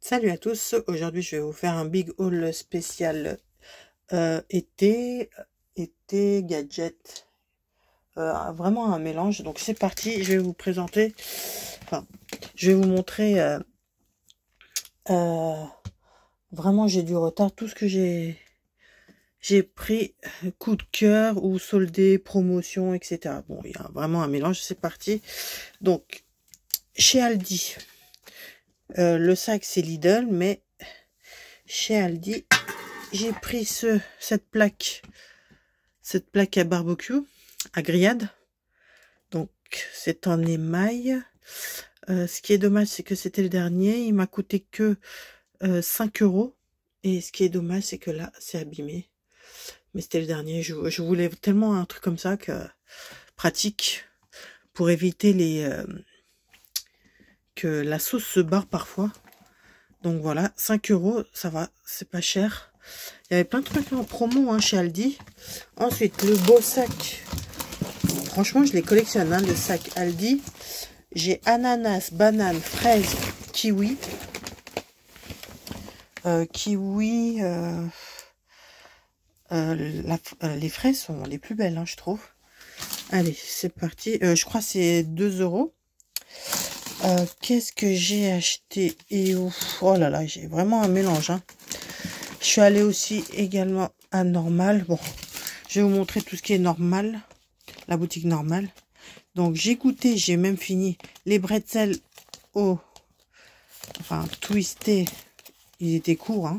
Salut à tous, aujourd'hui je vais vous faire un big haul spécial été gadget, vraiment un mélange. Donc c'est parti, je vais vous présenter, enfin je vais vous montrer, euh, vraiment j'ai du retard, tout ce que j'ai pris, coup de cœur ou soldé, promotion, etc. Bon, il y a vraiment un mélange, c'est parti. Donc chez Aldi, le sac c'est Lidl, mais chez Aldi, j'ai pris cette plaque à barbecue, à grillade. Donc, c'est en émail. Ce qui est dommage, c'est que c'était le dernier. Il m'a coûté que 5 euros. Et ce qui est dommage, c'est que là, c'est abîmé. Mais c'était le dernier. Je voulais tellement un truc comme ça que pratique pour éviter que la sauce se barre parfois. Donc voilà, 5 euros, ça va, c'est pas cher. Il y avait plein de trucs en promo chez Aldi. Ensuite, le beau sac. Franchement, je les collectionne, le sac Aldi. J'ai ananas, banane, fraise, kiwi. Les fraises sont les plus belles, je trouve. Allez, c'est parti. Je crois que c'est 2 euros. Qu'est-ce que j'ai acheté et où? Oh là là, j'ai vraiment un mélange. Je suis allée aussi également à Normal. Bon, je vais vous montrer tout ce qui est normal. La boutique normale. Donc, j'ai goûté, j'ai même fini les bretzels twistés. Ils étaient courts,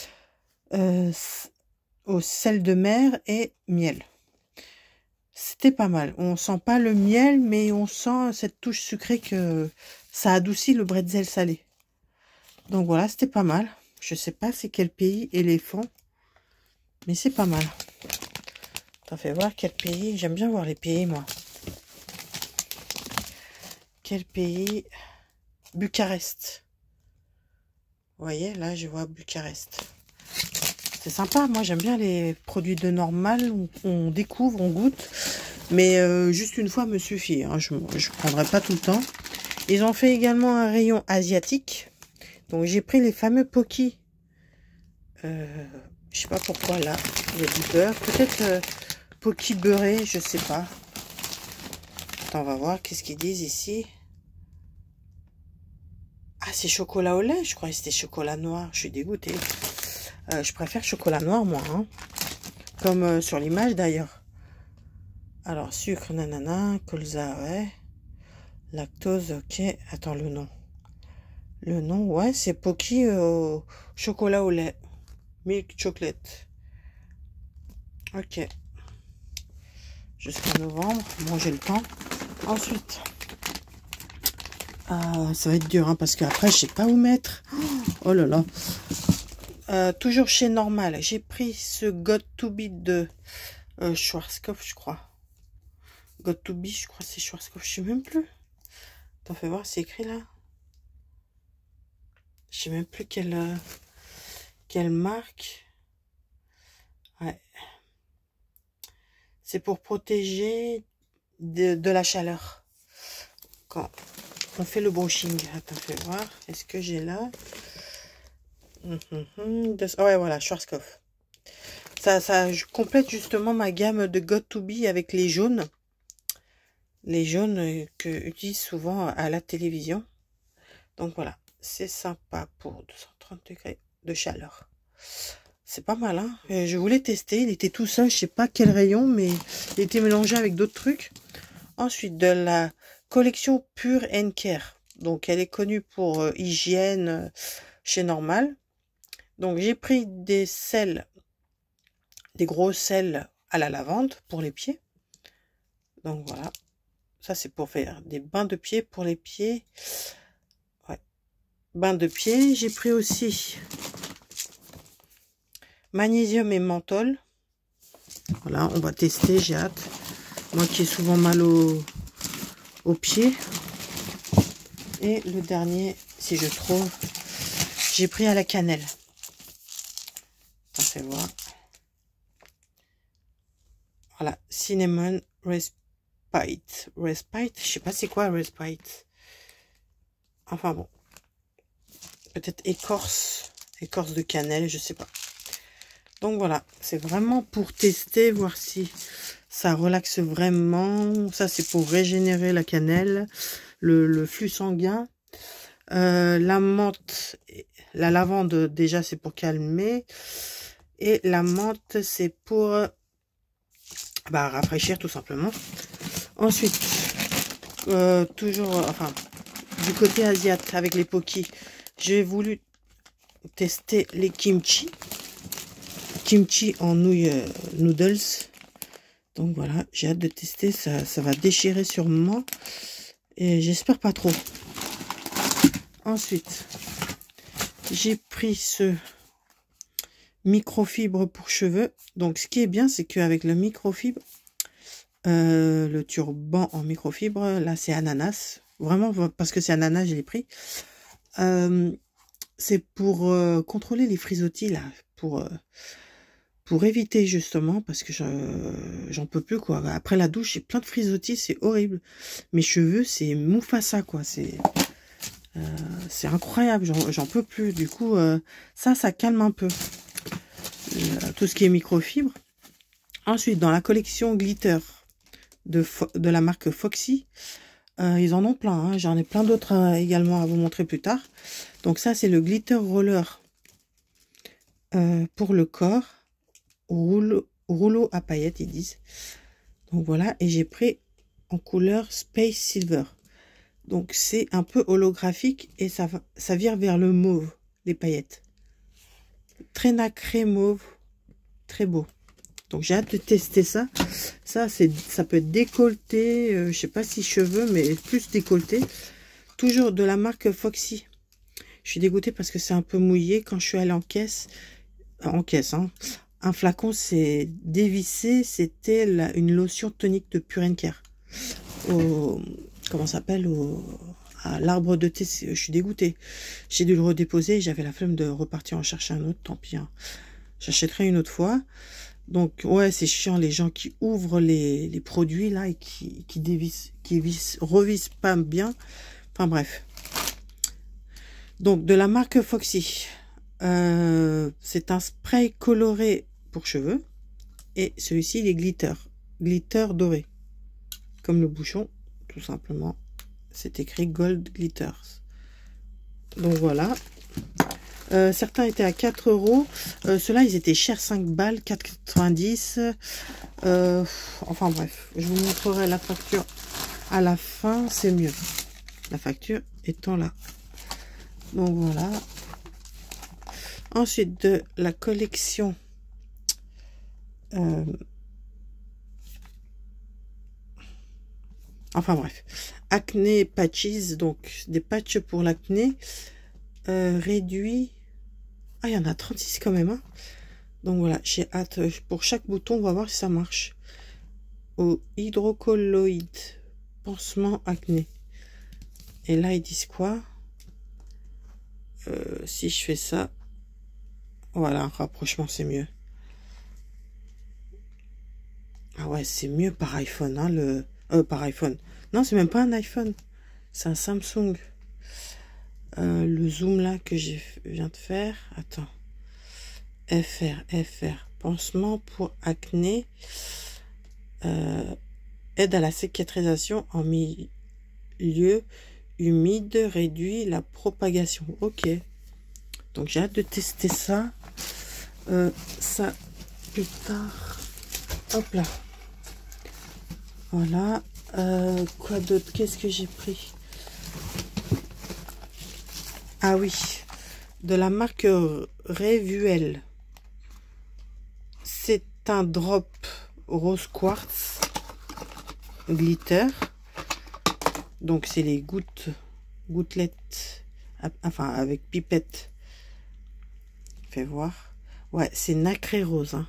au sel de mer et miel. C'était pas mal. On sent pas le miel, mais on sent cette touche sucrée que ça adoucit le bretzel salé. Donc voilà, c'était pas mal. Je sais pas c'est quel pays, éléphant, mais c'est pas mal. Ça fait voir quel pays. J'aime bien voir les pays, moi. Quel pays? Bucarest. Vous voyez, là, je vois Bucarest. C'est sympa. Moi, j'aime bien les produits de normal. On découvre, on goûte. Mais juste une fois me suffit. Je ne prendrai pas tout le temps. Ils ont fait également un rayon asiatique. Donc, j'ai pris les fameux Pocky. Je sais pas pourquoi, là. Il y a du beurre. Peut-être Pocky beurré, je sais pas. Attends, on va voir. Qu'est-ce qu'ils disent ici? Ah, c'est chocolat au lait. Je croyais que c'était chocolat noir. Je suis dégoûtée. Je préfère chocolat noir, moi. Comme sur l'image, d'ailleurs. Alors, sucre, nanana, colza, ouais. Lactose, ok. Attends, le nom. Le nom, ouais, c'est Pocky au chocolat au lait. Milk chocolate. Ok. Jusqu'à novembre. Bon, j'ai le temps. Ensuite, ça va être dur, parce qu'après, je sais pas où mettre. Oh là là. Toujours chez Normal. J'ai pris ce Got to Be de Schwarzkopf, je crois. Got to Be, je crois que c'est Schwarzkopf. Je sais même plus. T'en fais voir, c'est écrit là. Je sais même plus quelle marque. Ouais. C'est pour protéger de la chaleur. Quand on fait le brushing. Attends, fais voir. Est-ce que j'ai là? Ouais, voilà, Schwarzkopf. Ça je complète justement ma gamme de Got to Be avec les jaunes. Les jaunes que j'utilise souvent à la télévision. Donc voilà, c'est sympa pour 230 degrés de chaleur. C'est pas mal, je voulais tester, il était tout seul, je sais pas quel rayon, mais il était mélangé avec d'autres trucs. Ensuite, de la collection Pure & Care. Donc, elle est connue pour hygiène chez Normal. Donc, j'ai pris des sels, des gros sels à la lavande pour les pieds. Donc, voilà. Ça, c'est pour faire des bains de pieds pour les pieds. Ouais. Bains de pieds. J'ai pris aussi magnésium et menthol. Voilà, on va tester, j'ai hâte. Moi qui ai souvent mal aux pieds. Et le dernier, si je trouve, j'ai pris à la cannelle. On fait voir. Voilà, cinnamon respite. Respite, je sais pas c'est quoi respite. Enfin bon. peut-être écorce de cannelle, je sais pas. Donc voilà, c'est vraiment pour tester, voir si ça relaxe vraiment. Ça, c'est pour régénérer la cannelle, le flux sanguin. La menthe, la lavande, déjà, c'est pour calmer. Et la menthe, c'est pour rafraîchir, tout simplement. Ensuite, toujours, enfin, du côté asiatique, avec les Poki, j'ai voulu tester les kimchi. Kimchi en nouilles noodles. Donc voilà, j'ai hâte de tester. Ça va déchirer sûrement. Et j'espère pas trop. Ensuite, j'ai pris ce microfibre pour cheveux. Donc ce qui est bien, c'est qu'avec le microfibre, le turban en microfibre, là c'est ananas. Vraiment, parce que c'est ananas, je l'ai pris. C'est pour contrôler les frisottis, là. Pour éviter justement, parce que j'en peux plus, quoi. Après la douche, j'ai plein de frisottis, c'est horrible. Mes cheveux, c'est Mufasa, quoi. C'est incroyable, j'en peux plus. Du coup, ça calme un peu. Tout ce qui est microfibre. Ensuite, dans la collection Glitter de la marque Foxy, ils en ont plein. Hein. J'en ai plein d'autres également à vous montrer plus tard. Donc ça, c'est le Glitter Roller pour le corps. Rouleau à paillettes, ils disent. Donc voilà, et j'ai pris en couleur Space Silver. Donc c'est un peu holographique et ça vire vers le mauve, les paillettes. Très nacré mauve, très beau. Donc j'ai hâte de tester ça. Ça peut être décolleté, je sais pas si cheveux, mais plus décolleté. Toujours de la marque Foxy. Je suis dégoûtée parce que c'est un peu mouillé. Quand je suis allée en caisse, hein, un flacon s'est dévissé. C'était une lotion tonique de Pure & Care. Comment ça s'appelle, à l'arbre de thé. Je suis dégoûtée. J'ai dû le redéposer. J'avais la flemme de repartir en chercher un autre. Tant pis. Hein. J'achèterai une autre fois. Donc, ouais, c'est chiant, les gens qui ouvrent les produits, là, et qui dévissent, revissent pas bien. Enfin, bref. Donc, de la marque Foxy. C'est un spray coloré pour cheveux. Et celui-ci, il est glitter. Glitter doré. Comme le bouchon, tout simplement. C'est écrit Gold Glitters. Donc, voilà. Certains étaient à 4 €. Ceux-là, ils étaient chers, 5 balles, 4,90 €. Enfin bref, je vous montrerai la facture à la fin, c'est mieux. La facture étant là. Donc voilà. Ensuite, de la collection enfin bref, acné patches, donc des patchs pour l'acné réduits. Ah, il y en a 36 quand même. Hein. Donc voilà, j'ai hâte. Pour chaque bouton, on va voir si ça marche. Au hydrocolloïde, pansement acné. Et là, ils disent quoi? Si je fais ça, voilà, un rapprochement, c'est mieux. Ah ouais, c'est mieux par iPhone, hein, par iPhone. Non, c'est même pas un iPhone. C'est un Samsung. Le zoom là que je viens de faire. Attends. FR. Pansement pour acné. Aide à la cicatrisation en milieu humide. Réduit la propagation. Ok. Donc j'ai hâte de tester ça. Ça plus tard. Hop là. Voilà. Quoi d'autre? Qu'est-ce que j'ai pris? Ah oui, de la marque Revuel. C'est un drop rose quartz glitter. Donc c'est les gouttelettes, enfin avec pipette. Fais voir. Ouais, c'est nacré rose. Hein.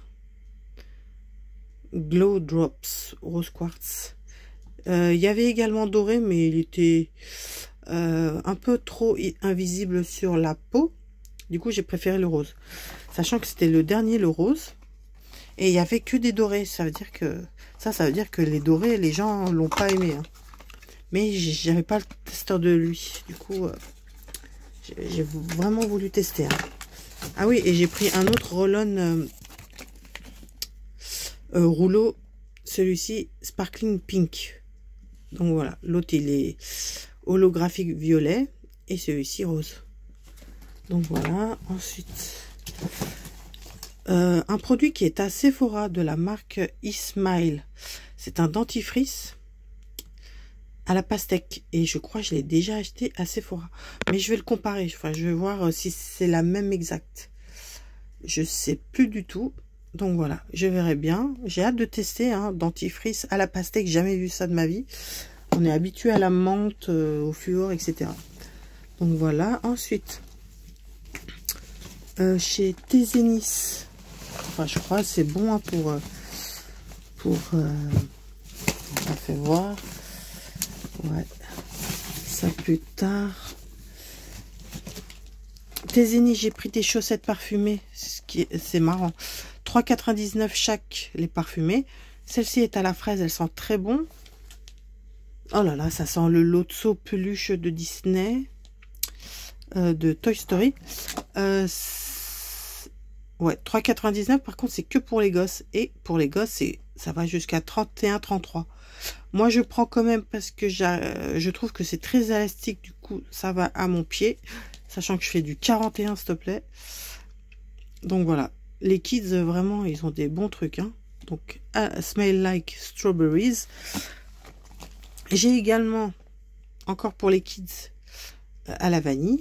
Glow drops rose quartz. Il y avait également doré, mais il était un peu trop invisible sur la peau. Du coup, j'ai préféré le rose. Sachant que c'était le dernier, le rose. Et il n'y avait que des dorés. Ça veut dire que les dorés, les gens l'ont pas aimé. Hein. Mais j'avais pas le testeur de lui. Du coup, J'ai vraiment voulu tester. Hein. Ah oui, et j'ai pris un autre roll-on rouleau. Celui-ci, Sparkling Pink. Donc voilà, l'autre il est holographique violet et celui-ci rose. Donc voilà, ensuite un produit qui est à Sephora de la marque Ismail. C'est un dentifrice à la pastèque et je crois que je l'ai déjà acheté à Sephora. Mais je vais le comparer, enfin je vais voir si c'est la même exacte. Je sais plus du tout. Donc voilà, je verrai bien. J'ai hâte de tester un dentifrice à la pastèque, jamais vu ça de ma vie. On est habitué à la menthe, au fluor, etc. Donc voilà, ensuite chez Tezenis. Enfin, je crois que c'est bon hein, on va faire voir. Ouais, ça plus tard. Tezenis, j'ai pris des chaussettes parfumées. C'est marrant. 3,99 chaque les parfumées. Celle-ci est à la fraise, elle sent très bon. Oh là là, ça sent le Lotso peluche de Disney. De Toy Story. Ouais, 3,99. Par contre, c'est que pour les gosses. Et pour les gosses, ça va jusqu'à 31-33. Moi, je prends quand même parce que je trouve que c'est très élastique. Du coup, ça va à mon pied. Sachant que je fais du 41, s'il te plaît. Donc voilà. Les kids, vraiment, ils ont des bons trucs. Hein. Donc, Smell Like Strawberries. J'ai également, encore pour les kids, à la vanille.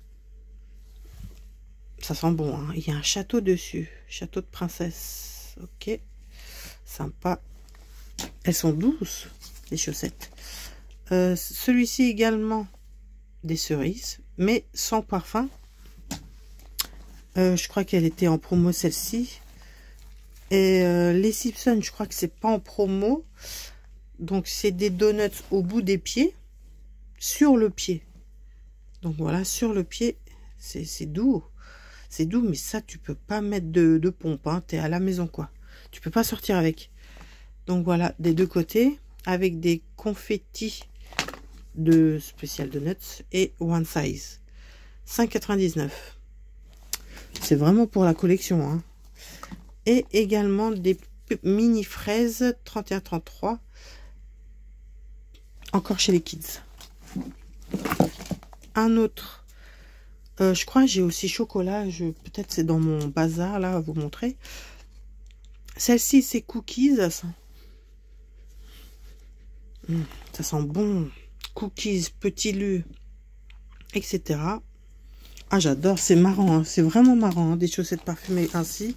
Ça sent bon, hein. Il y a un château dessus. Château de princesse. Ok. Sympa. Elles sont douces, les chaussettes. Celui-ci également, des cerises, mais sans parfum. Je crois qu'elle était en promo, celle-ci. Et les Simpsons, je crois que c'est pas en promo. Donc, c'est des donuts au bout des pieds. Sur le pied. Donc, voilà, sur le pied. C'est doux. C'est doux, mais ça, tu peux pas mettre de pompe. Hein. Tu es à la maison, quoi. Tu peux pas sortir avec. Donc, voilà, des deux côtés. Avec des confettis de Special Donuts et One Size. 5,99. C'est vraiment pour la collection. Hein. Et également des mini fraises 31-33. Encore chez les kids. Un autre. Je crois que j'ai aussi chocolat. Peut-être c'est dans mon bazar là à vous montrer. Celle-ci c'est cookies. Ça sent bon. Cookies, petit lu, etc. Ah j'adore. C'est marrant. Hein. C'est vraiment marrant. Hein, des chaussettes parfumées ainsi.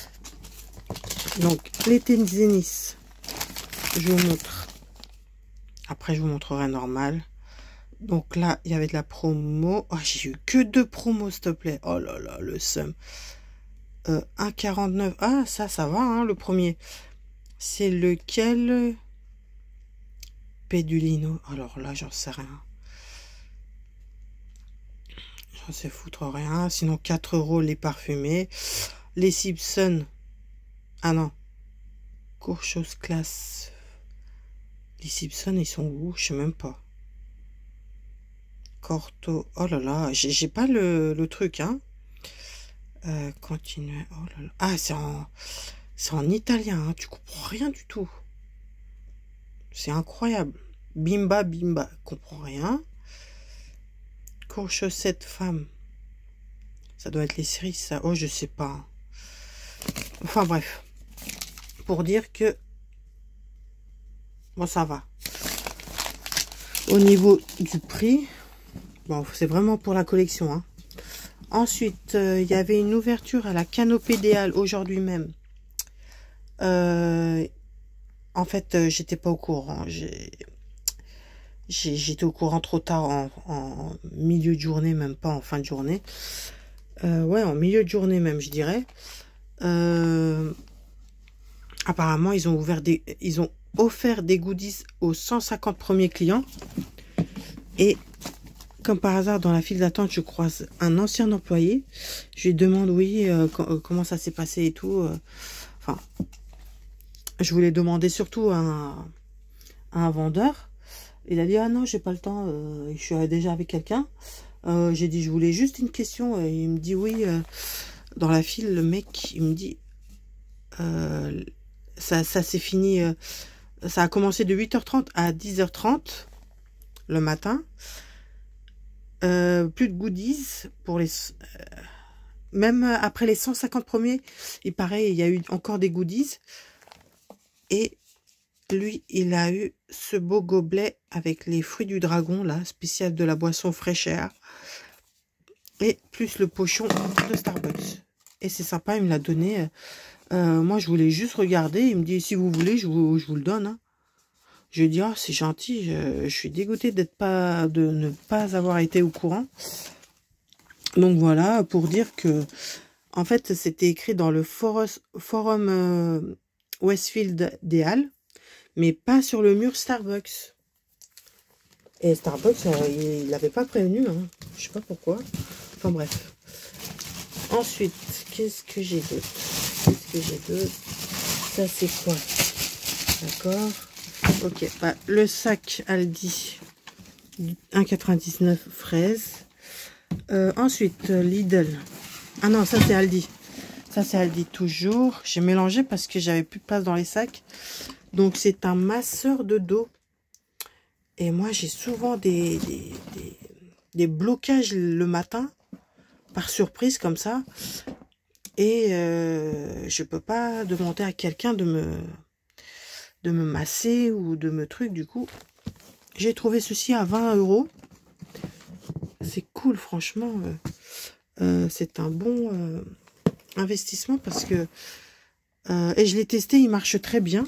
Donc les Tezenis. Je vous montre. Après je vous montrerai normal. Donc là, il y avait de la promo. Oh, j'ai eu que 2 promos, s'il te plaît. Oh là là, le seum. 1,49. Ah, ça va, hein, le premier. C'est lequel? Pédulino. Alors là, j'en sais rien. J'en sais foutre rien. Sinon, 4 € les parfumés. Les Simpsons. Ah non. Courchose classe. Les Simpsons, ils sont où? Je sais même pas. Corto, oh là là, j'ai pas le truc, hein. Continuez, oh là là. Ah, c'est en italien, hein. Tu comprends rien du tout. C'est incroyable. Bimba, bimba, comprends rien. Courchaussette femme. Ça doit être les séries, ça. Oh, je sais pas. Enfin, bref. Pour dire que... Bon, ça va. Au niveau du prix... Bon, c'est vraiment pour la collection. Hein. Ensuite, il y avait une ouverture à la Canopée des Halles aujourd'hui même. En fait, j'étais pas au courant. J'étais au courant trop tard en milieu de journée, même pas en fin de journée. Ouais, en milieu de journée même, je dirais. Apparemment, ils ont offert des goodies aux 150 premiers clients. Et comme par hasard, dans la file d'attente, je croise un ancien employé. Je lui demande, oui, comment ça s'est passé et tout. Enfin, je voulais demander surtout à un vendeur. Il a dit, ah non, j'ai pas le temps, je suis déjà avec quelqu'un. J'ai dit, je voulais juste une question. Il me dit, oui, dans la file, le mec, il me dit, ça s'est fini, ça a commencé de 8h30 à 10h30 le matin. Plus de goodies pour les... même après les 150 premiers, il paraît, il y a eu encore des goodies. Et lui, il a eu ce beau gobelet avec les fruits du dragon, là, spécial de la boisson fraîcheur. Et plus le pochon de Starbucks. Et c'est sympa, il me l'a donné. Moi, je voulais juste regarder. Il me dit, si vous voulez, je vous le donne. Hein. Je lui dis, oh, c'est gentil. Je suis dégoûtée de ne pas avoir été au courant. Donc voilà, pour dire que, en fait, c'était écrit dans le forum Westfield des Halles, mais pas sur le mur Starbucks. Et Starbucks, il l'avait pas prévenu. Hein. Je sais pas pourquoi. Enfin bref. Ensuite, qu'est-ce que j'ai d'autre? Ça, c'est quoi? D'accord. Ok. Bah, le sac Aldi. 1,99 fraises. Ensuite, Lidl. Ah non, ça, c'est Aldi. Ça, c'est Aldi toujours. J'ai mélangé parce que j'avais plus de place dans les sacs. Donc, c'est un masseur de dos. Et moi, j'ai souvent des blocages le matin. Par surprise comme ça, et je peux pas demander à quelqu'un de me masser ou de me truc. Du coup, j'ai trouvé ceci à 20 €. C'est cool, franchement. C'est un bon investissement parce que et je l'ai testé, il marche très bien.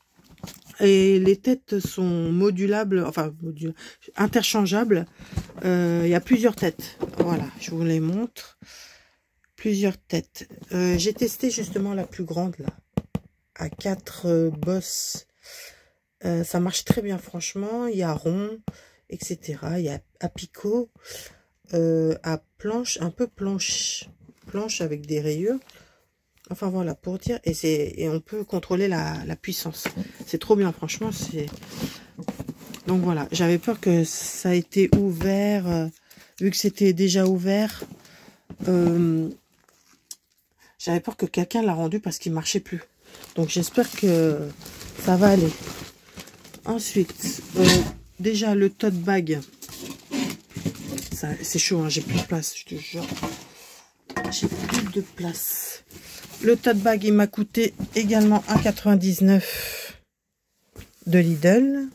Et les têtes sont modulables, enfin interchangeables. Il y a plusieurs têtes. Voilà, je vous les montre. Plusieurs têtes. J'ai testé justement la plus grande là, à 4 bosses. Ça marche très bien, franchement. Il y a rond, etc. Il y a à picot, à planche, un peu planche avec des rayures. Enfin voilà, pour dire, et on peut contrôler la puissance. C'est trop bien, franchement. Donc voilà, j'avais peur que ça ait été ouvert, vu que c'était déjà ouvert. J'avais peur que quelqu'un l'a rendu parce qu'il marchait plus. Donc j'espère que ça va aller. Ensuite, déjà le tote bag. C'est chaud, hein, j'ai plus de place, je te jure. J'ai plus de place. Le tote bag, il m'a coûté également 1,99 de Lidl.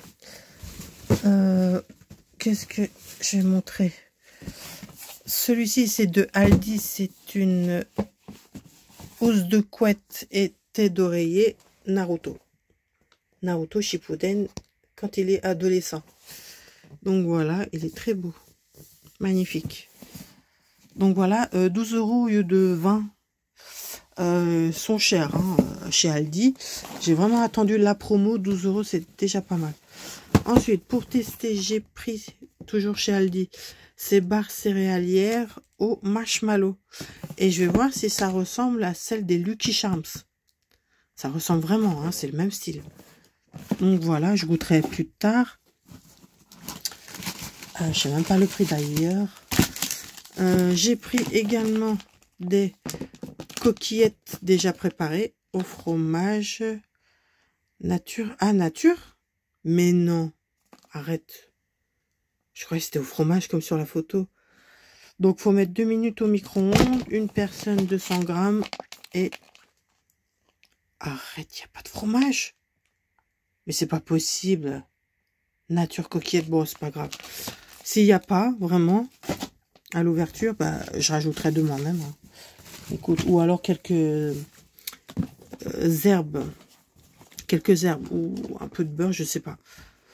Qu'est-ce que je vais montrer? Celui-ci, c'est de Aldi. C'est une housse de couette et tête d'oreiller Naruto. Naruto Shippuden quand il est adolescent. Donc voilà, il est très beau. Magnifique. Donc voilà, 12 € au lieu de 20 sont chers hein, chez Aldi. J'ai vraiment attendu la promo. 12 €, c'est déjà pas mal. Ensuite, pour tester, j'ai pris, toujours chez Aldi, ces barres céréalières au marshmallow. Et je vais voir si ça ressemble à celle des Lucky Charms. Ça ressemble vraiment, hein, c'est le même style. Donc voilà, je goûterai plus tard. Je sais même pas le prix d'ailleurs. J'ai pris également des coquillettes déjà préparées au fromage nature. Ah, nature? Mais non, arrête. Je croyais que c'était au fromage comme sur la photo. Donc, faut mettre 2 minutes au micro-ondes. Une personne, 200 grammes. Et... arrête, il n'y a pas de fromage. Mais c'est pas possible. Nature coquillette, bon, c'est pas grave. S'il n'y a pas, vraiment, à l'ouverture, bah, je rajouterai de moi-même. Hein. Écoute, ou alors quelques herbes. Quelques herbes ou un peu de beurre, je sais pas.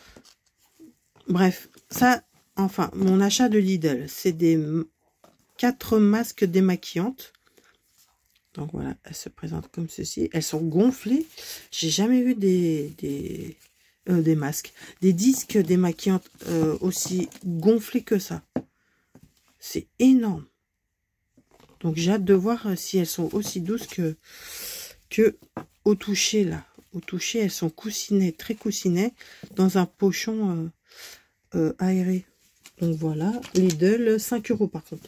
Bref, ça, enfin, mon achat de Lidl, c'est des 4 masques démaquillantes. Donc voilà, elles se présentent comme ceci. Elles sont gonflées. J'ai jamais vu des masques. Des disques démaquillantes aussi gonflés que ça. C'est énorme. Donc j'ai hâte de voir si elles sont aussi douces que au toucher là. Au toucher, elles sont coussinées, très coussinées, dans un pochon aéré. Donc voilà, Lidl, 5 € par contre.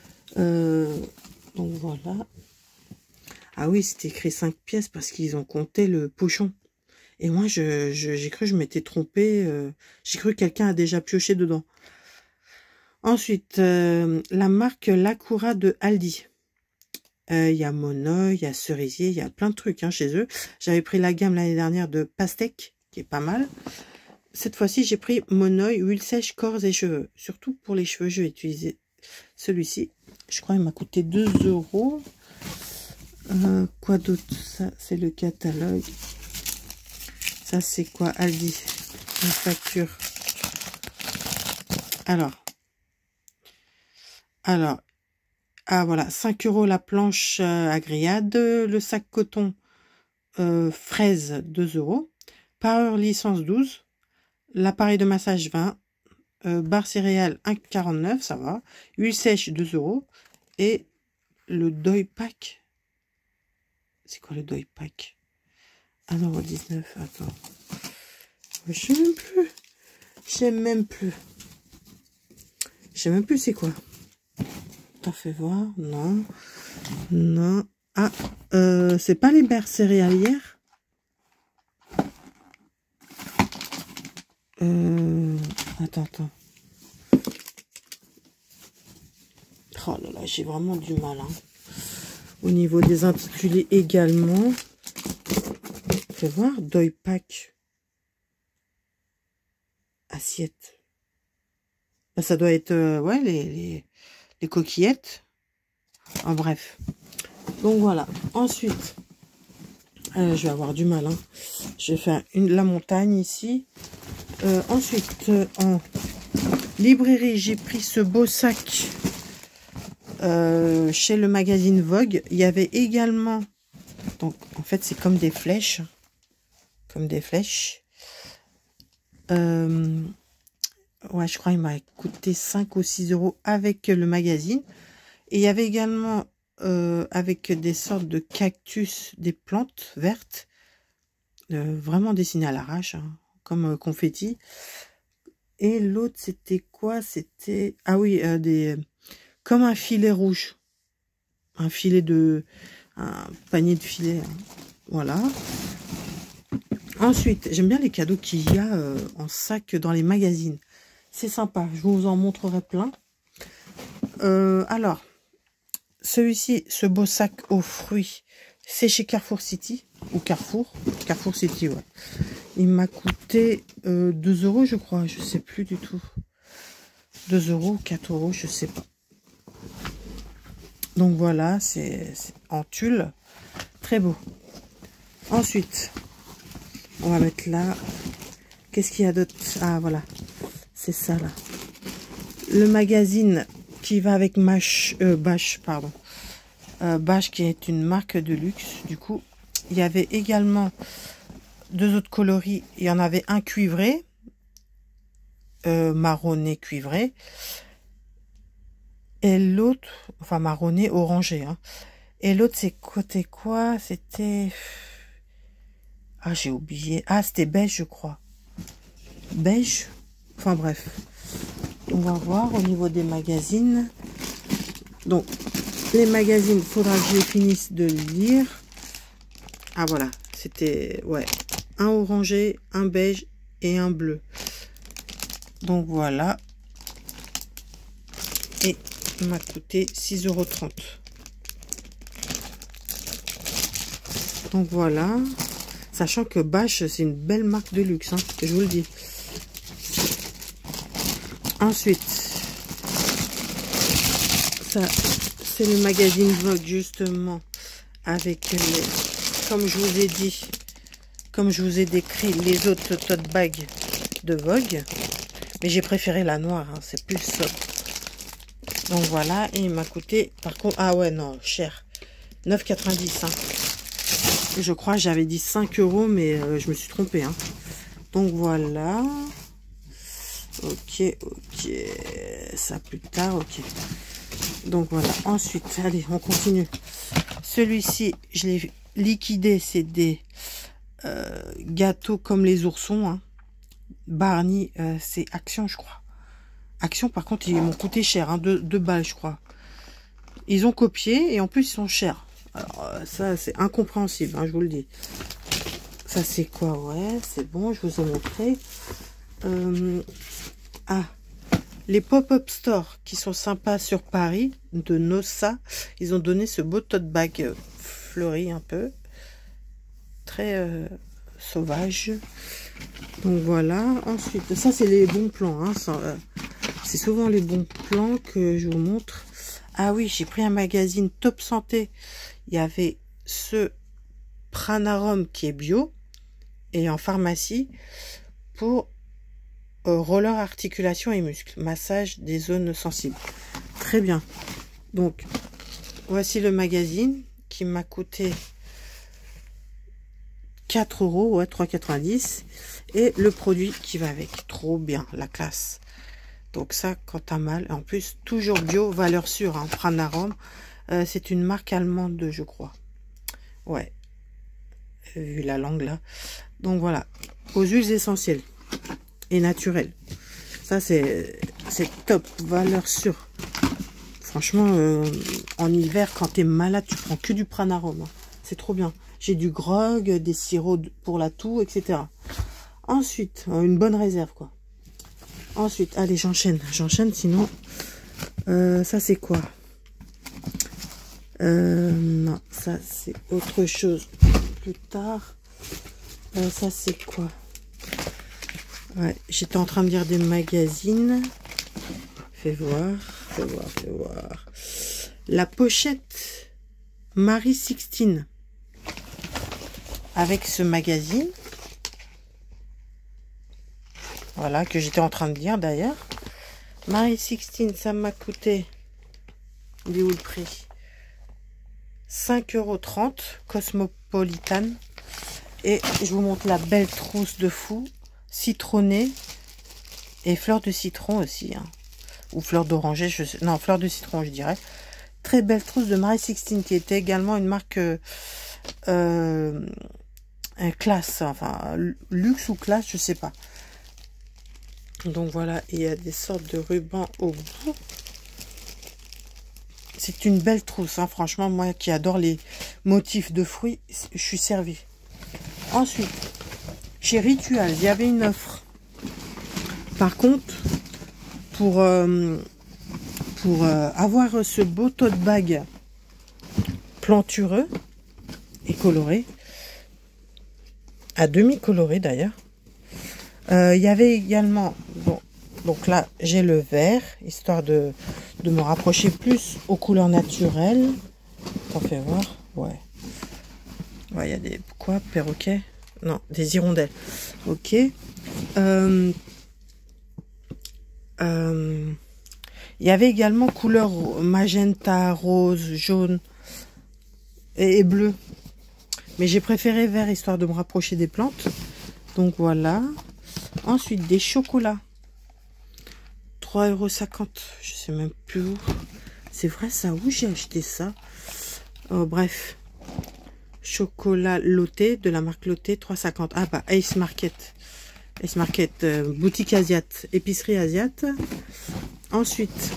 Donc voilà. Ah oui, c'était écrit 5 pièces parce qu'ils ont compté le pochon. Et moi, j'ai cru que je m'étais trompée. J'ai cru que quelqu'un a déjà pioché dedans. Ensuite, la marque Lacura de Aldi. Il y a Monoeil, il y a Cerisier, il y a plein de trucs hein, chez eux. J'avais pris la gamme l'année dernière de Pastèque, qui est pas mal. Cette fois-ci, j'ai pris Monoeil, huile sèche, corps et cheveux. Surtout pour les cheveux, je vais utiliser celui-ci. Je crois qu'il m'a coûté 2 €. Quoi d'autre? Ça, c'est le catalogue. Ça, c'est quoi? Aldi. Une facture. Alors. Ah voilà, 5 € la planche à grillade. Le sac coton fraise, 2 €. Power licence 12. L'appareil de massage 20. Barre céréales 1,49 €, ça va. Huile sèche 2 €. Et le Doi Pack. C'est quoi le Doi Pack? 1,19 €. Attends. Je sais même plus. Je sais même plus c'est quoi. T'as fait voir? Non. Non. Ah, c'est pas les barres céréalières? Attends. Oh là là, j'ai vraiment du mal. Hein. Au niveau des intitulés également. Fais voir, Doi Pack. Assiette. Bah, ça doit être, ouais, les coquillettes. En bref. Donc voilà. Ensuite, je vais avoir du mal. Hein. Je vais faire la montagne ici. Ensuite, en librairie, j'ai pris ce beau sac chez le magazine Vogue. Il y avait également, donc en fait c'est comme des flèches, ouais, je crois qu'il m'a coûté 5 ou 6 € avec le magazine. Et il y avait également avec des sortes de cactus, des plantes vertes, vraiment dessinées à l'arrache, hein, comme confetti. Et l'autre, c'était quoi? C'était, ah oui, comme un filet rouge. Un panier de filets. Hein. Voilà. Ensuite, j'aime bien les cadeaux qu'il y a en sac dans les magazines. C'est sympa. Je vous en montrerai plein. Alors, celui-ci, ce beau sac aux fruits, c'est chez Carrefour City. Ou Carrefour. Carrefour City, ouais. Il m'a coûté 2 € je crois. Je sais plus du tout. 2 €, 4 €, je sais pas. Donc voilà, c'est en tulle. Très beau. Ensuite, on va mettre là. Qu'est-ce qu'il y a d'autre? Ah voilà, c'est ça là. Le magazine qui va avec Bash, pardon. Bash qui est une marque de luxe. Du coup, il y avait également 2 autres coloris. Il y en avait un cuivré, marronné cuivré. Et l'autre, enfin marronné orangé. Hein. Et l'autre, c'est côté quoi? C'était... Ah, j'ai oublié. Ah, c'était beige, je crois. Beige. Enfin bref. On va voir au niveau des magazines. Donc, les magazines, il faudra que je les finisse de lire. Ah voilà. C'était, ouais, un orangé, un beige et un bleu. Donc voilà. Et il m'a coûté 6,30 €. Donc voilà. Sachant que Bash, c'est une belle marque de luxe, hein, je vous le dis. Ensuite, ça, c'est le magazine Vogue, justement, avec les, comme je vous ai dit, comme je vous ai décrit les autres tote bags de Vogue. Mais j'ai préféré la noire, hein, c'est plus sobre. Donc voilà, et il m'a coûté, par contre, ah ouais, non, cher, 9,90 €. Hein. Je crois que j'avais dit 5 €, mais je me suis trompée. Hein. Donc voilà. Ok. Ça plus tard, ok. Donc voilà. Ensuite, allez, on continue. Celui-ci, je l'ai liquidé. C'est des gâteaux comme les oursons. Hein. Barney, c'est Action, je crois. Action, par contre, ils m'ont coûté cher, hein, 2 balles, je crois. Ils ont copié et en plus, ils sont chers. Alors, ça, c'est incompréhensible, hein, je vous le dis. Ça, c'est quoi? Ouais, c'est bon, je vous ai montré. Ah, les pop-up stores qui sont sympas sur Paris, de Nossa, ils ont donné ce beau tote bag fleuri un peu. Très sauvage. Donc voilà. Ensuite, ça, c'est les bons plans. Hein, c'est souvent les bons plans que je vous montre. Ah oui, j'ai pris un magazine Top Santé. Il y avait ce Pranarum qui est bio et en pharmacie pour roller articulation et muscles, massage des zones sensibles. Très bien. Donc, voici le magazine qui m'a coûté 4 €, ouais, 3,90 €. Et le produit qui va avec. Trop bien, la classe. Donc ça, quand t'as mal, en plus, toujours bio, valeur sûre, hein, Pranarum. C'est une marque allemande, je crois. Ouais, vu la langue là. Donc voilà, aux huiles essentielles et naturelles. Ça, c'est top, valeur sûre. Franchement, en hiver, quand t'es malade, tu prends que du Pranarum. Hein. C'est trop bien. J'ai du grog, des sirops pour la toux, etc. Ensuite, une bonne réserve, quoi. Ensuite, allez, j'enchaîne, sinon... ça, c'est quoi? Non, ça, c'est autre chose. Plus tard. Ça, c'est quoi? Ouais, j'étais en train de lire des magazines. Fais voir. La pochette Marie Sixtine. Avec ce magazine. Voilà, que j'étais en train de lire d'ailleurs. Marie Sixtine, ça m'a coûté... Il est où le prix? 5,30 €, Cosmopolitan. Et je vous montre la belle trousse de fou, citronnée et fleur de citron aussi. Hein. Ou fleur d'oranger, je sais. Non, fleur de citron, je dirais. Très belle trousse de Marie Sixtine, qui était également une marque classe, enfin luxe ou classe, je sais pas. Donc voilà, il y a des sortes de rubans au bout. C'est une belle trousse, hein. Franchement, moi qui adore les motifs de fruits, je suis servie. Ensuite, chez Ritual, il y avait une offre. Par contre, pour avoir ce beau tote bag plantureux et coloré, à demi coloré d'ailleurs, il y avait également, bon, donc là j'ai le vert, histoire de me rapprocher plus aux couleurs naturelles. T'en fais voir, ouais. Ouais, il y a des, quoi, perroquets? Non, des hirondelles. Ok. Il y avait également couleur magenta, rose, jaune et bleu. Mais j'ai préféré vert, histoire de me rapprocher des plantes. Donc voilà. Ensuite, des chocolats. 3,50 €. Je sais même plus où. C'est vrai ça, où j'ai acheté ça? Bref. Chocolat Lotte, de la marque Lotte, 3,50 €. Ah bah, Ace Market. Ace Market, boutique asiate, épicerie asiate. Ensuite,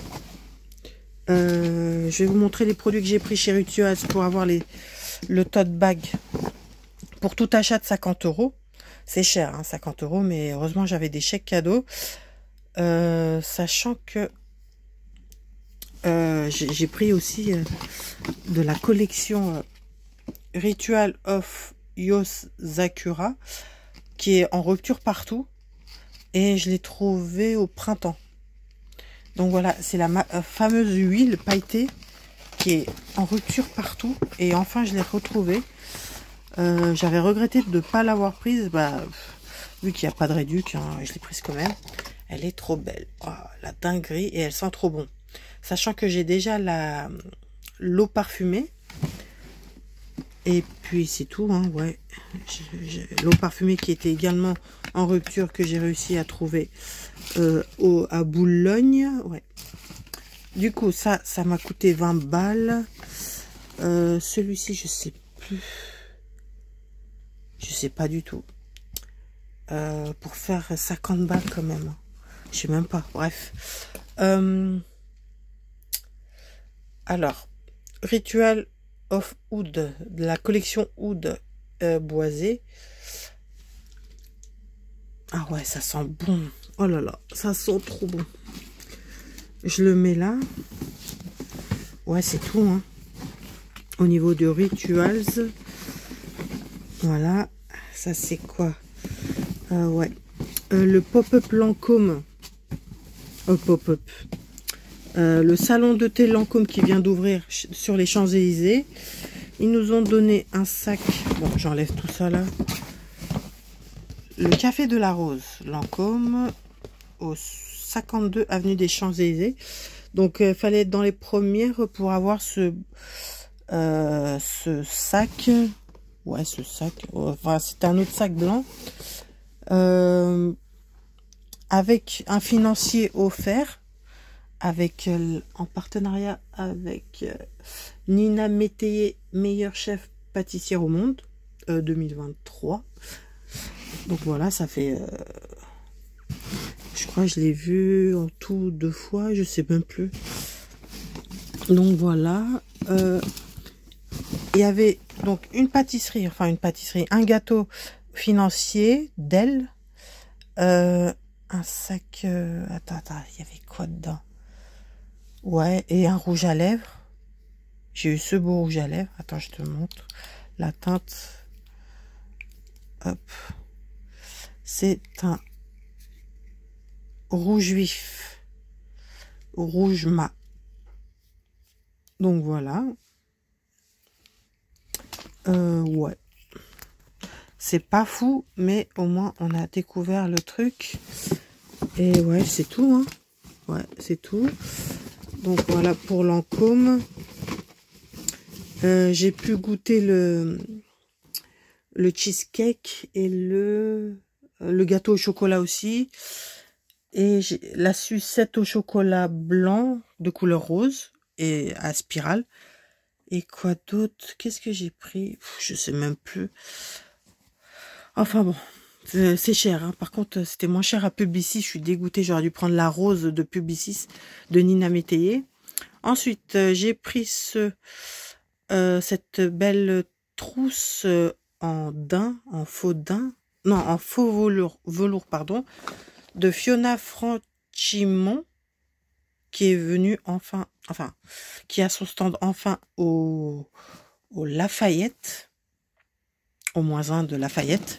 je vais vous montrer les produits que j'ai pris chez Rituals pour avoir le tote bag. Pour tout achat de 50 €. C'est cher, hein, 50 €, mais heureusement j'avais des chèques cadeaux. Sachant que j'ai pris aussi de la collection Ritual of Yosakura, qui est en rupture partout, et je l'ai trouvé au printemps. Donc voilà, c'est la fameuse huile pailletée qui est en rupture partout, et enfin je l'ai retrouvée. J'avais regretté de ne pas l'avoir prise, bah, vu qu'il n'y a pas de réduc, hein, je l'ai prise quand même. Elle est trop belle, oh, la dinguerie, et elle sent trop bon. Sachant que j'ai déjà l'eau parfumée. Et puis c'est tout, hein, ouais. L'eau parfumée qui était également en rupture, que j'ai réussi à trouver à Boulogne. Ouais. Du coup, ça m'a coûté 20 balles. Celui-ci, je sais plus. Je sais pas du tout. Pour faire 50 balles quand même. Je sais même pas. Bref. Alors, Ritual of Oud, de la collection Oud boisée. Ah ouais, ça sent bon. Oh là là, ça sent trop bon. Je le mets là. Ouais, c'est tout, hein. Au niveau de Rituals. Voilà. Ça, c'est quoi? Ouais. Le pop-up Lancôme. Pop-up. Le salon de thé Lancôme qui vient d'ouvrir sur les Champs-Élysées. Ils nous ont donné un sac. Bon, j'enlève tout ça là. Le Café de la Rose Lancôme au 52 avenue des Champs-Élysées. Donc, il fallait être dans les premières pour avoir ce sac. Ouais, ce sac. Enfin, c'est un autre sac blanc. Avec un financier offert. Avec en partenariat avec Nina Métayer, meilleure chef pâtissière au monde 2023. Donc voilà, ça fait je crois que je l'ai vu en tout 2 fois, je sais même plus. Donc voilà, il y avait donc une pâtisserie, un gâteau financier d'elle, un sac, attends, il y avait quoi dedans? Ouais, et un rouge à lèvres. J'ai eu ce beau rouge à lèvres. Attends, je te montre. La teinte. Hop. C'est un rouge vif. Rouge mat. Donc voilà. Ouais. C'est pas fou, mais au moins on a découvert le truc. Et ouais, c'est tout, hein. Ouais, c'est tout. Donc voilà pour Lancôme. J'ai pu goûter le cheesecake et le gâteau au chocolat aussi. Et la sucette au chocolat blanc de couleur rose et à spirale. Et quoi d'autre? Qu'est-ce que j'ai pris? Je sais même plus. Enfin bon, c'est cher, hein. Par contre, c'était moins cher à Publicis. Je suis dégoûtée. J'aurais dû prendre la rose de Publicis de Nina Métayer. Ensuite, j'ai pris cette belle trousse en faux velours, pardon, de Fiona Franchimont, qui est venue qui a son stand enfin au Lafayette, au -1 de Lafayette.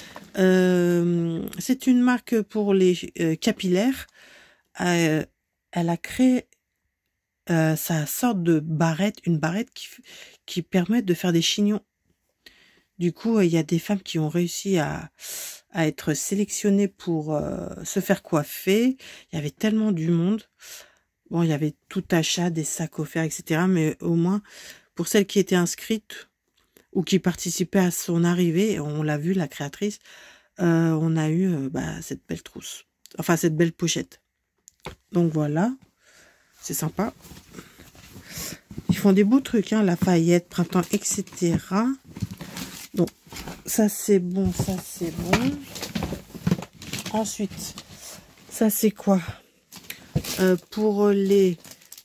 C'est une marque pour les capillaires. Elle a créé sa sorte de barrette, une barrette qui permet de faire des chignons. Du coup, il y a des femmes qui ont réussi à être sélectionnées pour se faire coiffer. Il y avait tellement du monde. Bon, il y avait tout achat, des sacs offerts, etc. Mais au moins, pour celles qui étaient inscrites ou qui participaient à son arrivée, on l'a vu, la créatrice, on a eu cette belle trousse. Enfin, cette belle pochette. Donc voilà, c'est sympa. Ils font des beaux trucs, hein, Lafayette, Printemps, etc. Donc, ça c'est bon, ça c'est bon. Ensuite, ça c'est quoi? Pour les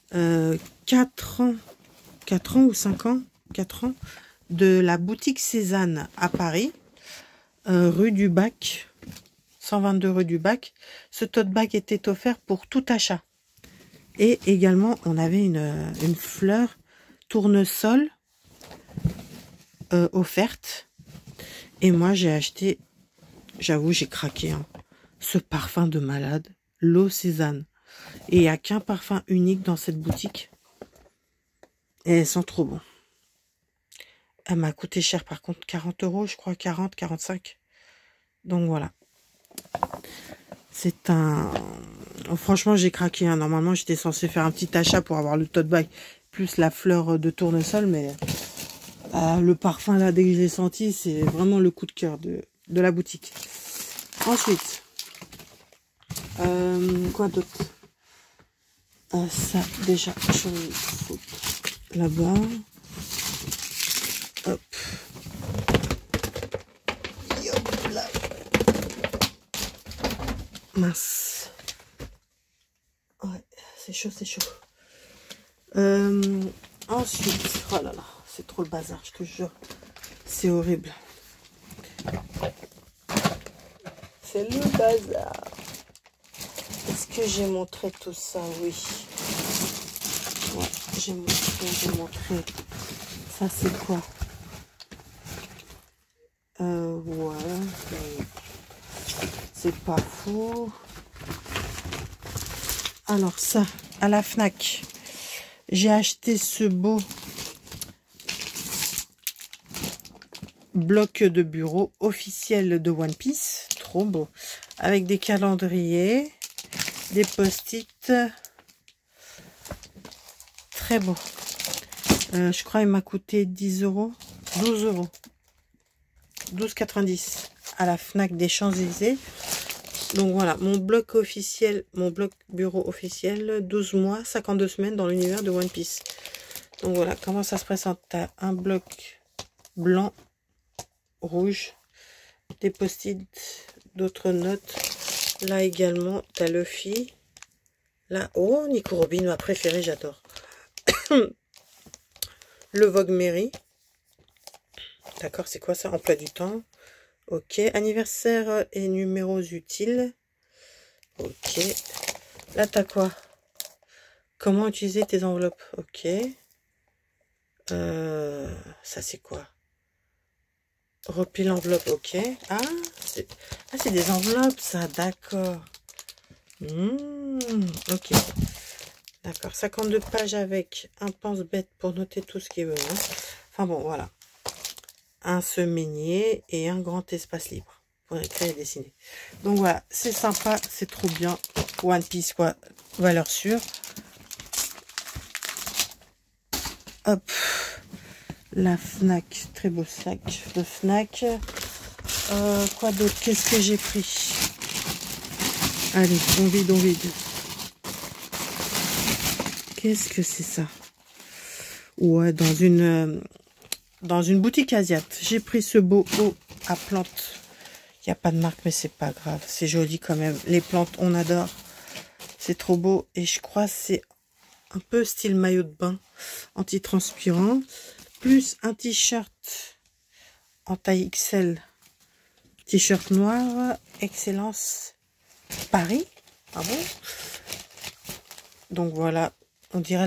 4 ans ou 5 ans, 4 ans, de la boutique Cézanne à Paris, rue du Bac, 122 rue du Bac. Ce tote bag était offert pour tout achat. Et également, on avait une fleur tournesol offerte. Et moi, j'ai acheté, j'avoue, j'ai craqué, hein, ce parfum de malade, l'eau Cézanne. Et il n'y a qu'un parfum unique dans cette boutique. Et elles sont trop bon. Elle m'a coûté cher, par contre, 40 €, je crois, 40, 45. Donc voilà. C'est un... Franchement, j'ai craqué, hein. Normalement, j'étais censée faire un petit achat pour avoir le tote bag plus la fleur de tournesol, mais le parfum, là, dès que je l'ai senti, c'est vraiment le coup de cœur de la boutique. Ensuite, quoi d'autre? Ça, déjà, je vais le foutre là-bas. Hop. Et hop là. Mince. chaud, c'est chaud. Ensuite, oh là là, c'est trop le bazar, je te jure. C'est horrible. C'est le bazar. Est-ce que j'ai montré tout ça? Oui. Ouais, j'ai montré. Ça, c'est quoi? Ouais. C'est pas fou. Alors ça, à la Fnac, j'ai acheté ce beau bloc de bureau officiel de One Piece. Trop beau. Avec des calendriers, des post-it. Très beau. Je crois qu'il m'a coûté 10 euros. 12 euros. 12,90 à la Fnac des Champs-Élysées. Donc voilà, mon bloc officiel, mon bloc bureau officiel, 12 mois, 52 semaines dans l'univers de One Piece. Donc voilà, comment ça se présente? T'as un bloc blanc, rouge, des post-it, d'autres notes. Là également, t'as Luffy. Là, oh, Nico Robin, ma préférée, j'adore. Le Vogue Mary. D'accord, c'est quoi ça? Emploi du temps. Ok, anniversaire et numéros utiles. Ok. Là, t'as quoi? Comment utiliser tes enveloppes? Ok. Ça, c'est quoi? Replie l'enveloppe. Ok. Ah, c'est des enveloppes, ça. D'accord. Ok. D'accord. 52 pages avec un pense-bête pour noter tout ce qui veut. Hein. Enfin bon, voilà. Un semainier et un grand espace libre pour écrire et dessiner. Donc voilà, c'est sympa, c'est trop bien. One Piece, quoi, valeur sûre. Hop, la Fnac, très beau sac de Fnac. Quoi d'autre? Qu'est-ce que j'ai pris? Allez, on vide. Qu'est-ce que c'est ça? Ouais, dans une boutique asiate. J'ai pris ce beau haut à plantes. Il n'y a pas de marque, mais c'est pas grave. C'est joli quand même. Les plantes, on adore. C'est trop beau. Et je crois que c'est un peu style maillot de bain. Anti-transpirant. Plus un t-shirt en taille XL. T-shirt noir. Excellence Paris. Ah bon? Donc voilà. On dirait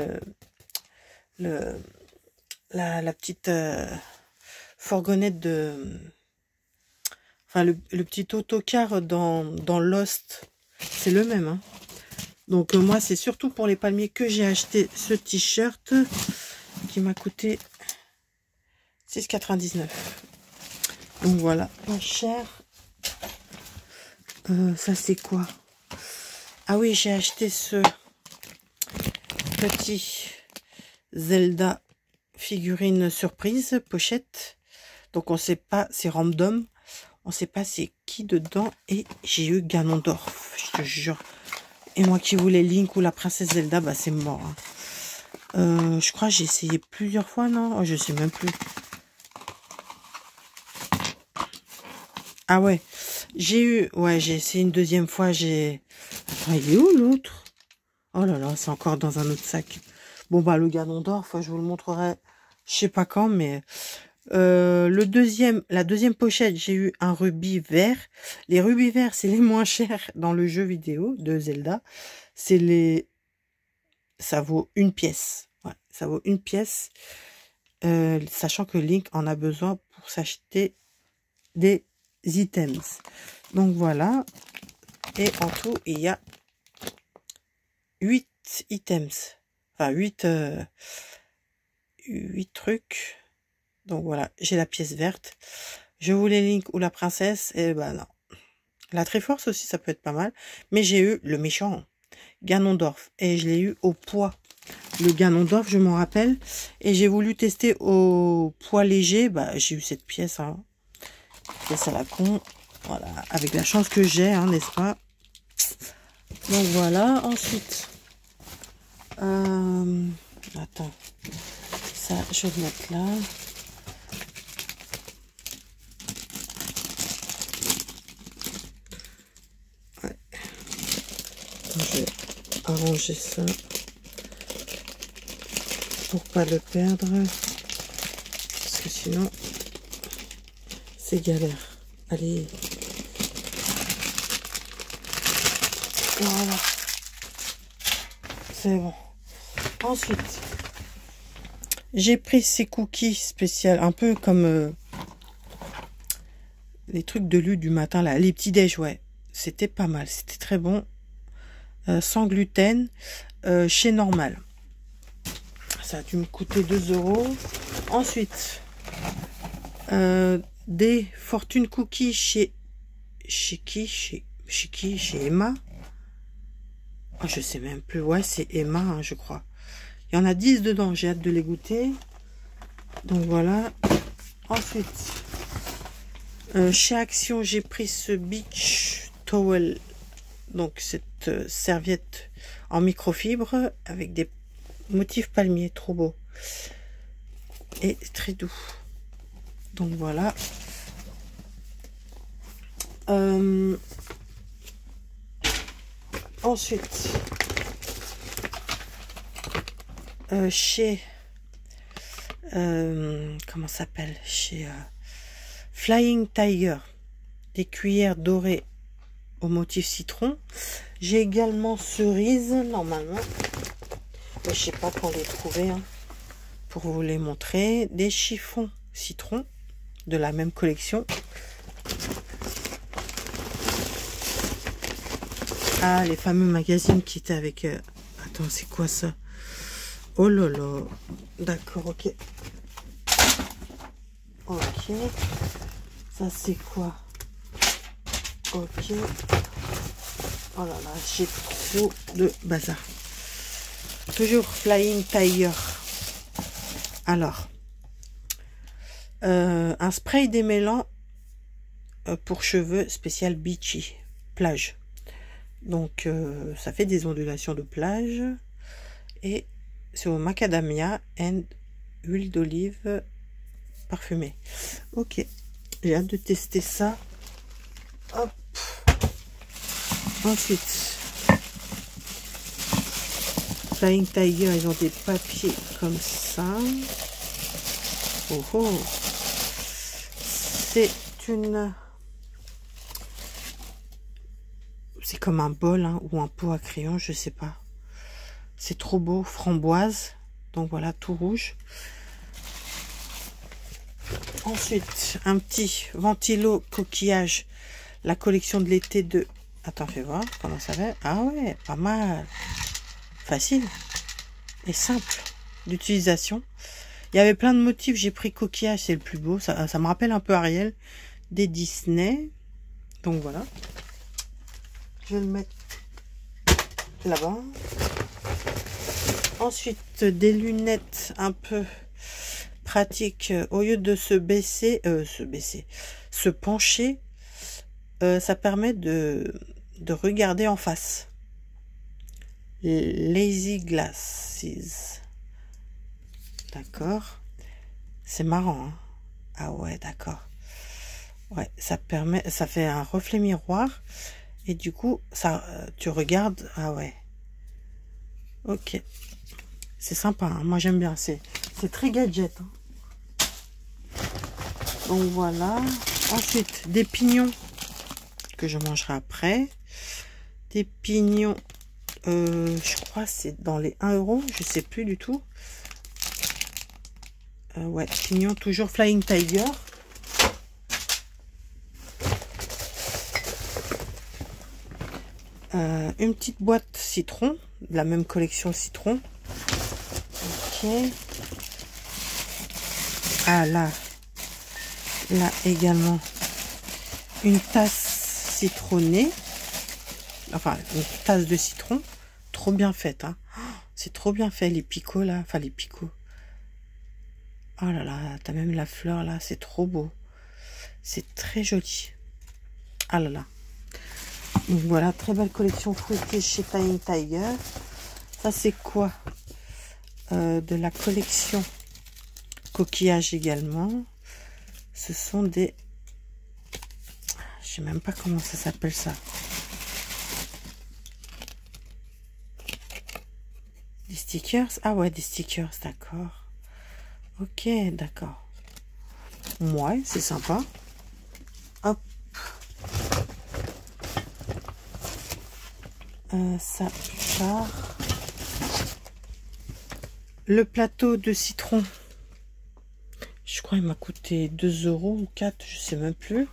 la petite fourgonnette de... Enfin, le petit autocar dans Lost. C'est le même. Hein. Donc, moi, c'est surtout pour les palmiers que j'ai acheté ce t-shirt qui m'a coûté 6,99. Donc, voilà. Pas cher. Ça, c'est quoi? Ah oui, j'ai acheté ce petit Zelda figurine surprise, pochette. Donc, on sait pas, c'est random. On sait pas c'est qui dedans. Et j'ai eu Ganondorf, je te jure. Et moi qui voulais Link ou la princesse Zelda, bah c'est mort. Hein. Je crois que j'ai essayé plusieurs fois, non? Oh, je sais même plus. Ah ouais. J'ai eu... Ouais, j'ai essayé une deuxième fois. Attends, il est où l'autre? Oh là là, c'est encore dans un autre sac. Bon, bah le Ganondorf, je vous le montrerai. Je sais pas quand, mais... la deuxième pochette, j'ai eu un rubis vert. Les rubis verts, c'est les moins chers dans le jeu vidéo de Zelda. Ça vaut une pièce. Ouais, ça vaut une pièce. Sachant que Link en a besoin pour s'acheter des items. Donc voilà. Et en tout, il y a 8 items. Enfin, 8 trucs. Donc voilà, j'ai la pièce verte. Je voulais Link ou la princesse. Et ben non. La Triforce aussi, ça peut être pas mal. Mais j'ai eu le méchant, Ganondorf. Et je l'ai eu au poids. Le Ganondorf, je m'en rappelle. Et j'ai voulu tester au poids léger. Bah, j'ai eu cette pièce. Hein. Pièce à la con. Voilà. Avec la chance que j'ai, hein, n'est-ce pas? Donc voilà. Ensuite. Attends. Ça, je vais le mettre là. arranger ça pour pas le perdre, parce que sinon c'est galère. Allez, voilà, c'est bon. Ensuite, j'ai pris ces cookies spéciales, un peu comme les trucs de lu du matin là, les petits déj, ouais, c'était pas mal, c'était très bon, sans gluten, chez Normal. Ça a dû me coûter 2 €. Ensuite, des Fortune Cookies chez Emma. Oh, je sais même plus. Ouais, c'est Emma, hein, je crois. Il y en a 10 dedans. J'ai hâte de les goûter. Donc voilà. Ensuite, chez Action, j'ai pris ce Beach Towel. Donc cette serviette en microfibre avec des motifs palmiers, trop beau et très doux. Donc voilà. Ensuite, chez comment ça s'appelle, chez Flying Tiger, des cuillères dorées au motif citron. J'ai également cerise, normalement, mais je sais pas quand les trouver, hein, pour vous les montrer. Des chiffons citron de la même collection. Ah, les fameux magazines qui étaient avec... Attends, c'est quoi ça? Oh là là. D'accord, ok. Ok. Ça, c'est quoi? Ok. Oh là là, j'ai trop de bazar. Toujours Flying Tiger. Alors, un spray démêlant pour cheveux spécial beachy, plage. Donc, ça fait des ondulations de plage. Et c'est au macadamia and huile d'olive parfumée. Ok, j'ai hâte de tester ça. Hop. Ensuite, Flying Tiger, ils ont des papiers comme ça. Oh oh. C'est une... C'est comme un bol, hein, ou un pot à crayon, je sais pas. C'est trop beau, framboise. Donc voilà, tout rouge. Ensuite, un petit ventilo coquillage. La collection de l'été de... Attends, fais voir comment ça va. Ah ouais, pas mal. Facile et simple d'utilisation. Il y avait plein de motifs. J'ai pris coquillage, c'est le plus beau. Ça me rappelle un peu Ariel des Disney. Donc voilà. Je vais le mettre là-bas. Ensuite, des lunettes un peu pratiques. Au lieu de se pencher, ça permet de regarder en face. Lazy Glasses. D'accord. C'est marrant, hein? Ah ouais, d'accord. Ouais, ça permet, ça fait un reflet miroir. Et du coup, ça, tu regardes. Ah ouais. Ok. C'est sympa, hein. Moi j'aime bien. C'est très gadget, hein. Donc voilà. Ensuite, des pignons que je mangerai après. Des pignons, je crois c'est dans les 1 €. Je sais plus du tout. Ouais, pignons toujours Flying Tiger. Une petite boîte citron, de la même collection citron. Ok. Ah là également une tasse citronnée, enfin une tasse de citron, trop bien faite, hein. C'est trop bien fait, les picots là, enfin les picots. Oh là là, t'as même la fleur là, c'est trop beau, c'est très joli. Ah là là. Donc voilà, très belle collection fruitée chez Flying Tiger. Ça c'est quoi? De la collection coquillage également. Ce sont des... Je sais même pas comment ça s'appelle ça. Des stickers. Ah ouais, des stickers, d'accord. Ok, d'accord. Ouais, c'est sympa. Hop. Ça part. Le plateau de citron. Je crois qu'il m'a coûté 2 € ou 4, je sais même plus.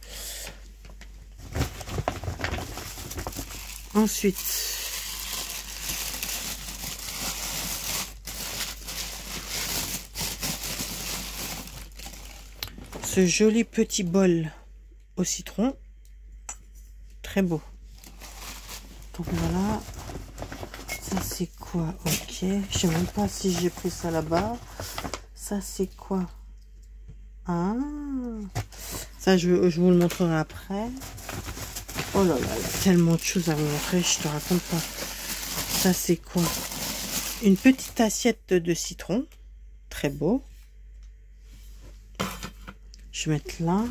Ensuite, ce joli petit bol au citron. Très beau. Donc voilà. Ça c'est quoi? Ok. Je sais même pas si j'ai pris ça là-bas. Ça c'est quoi? Ah. Ça je vous le montrerai après. Oh là là, il y a tellement de choses à vous montrer, je te raconte pas. Ça c'est quoi? Une petite assiette de citron. Très beau. Je vais mettre là.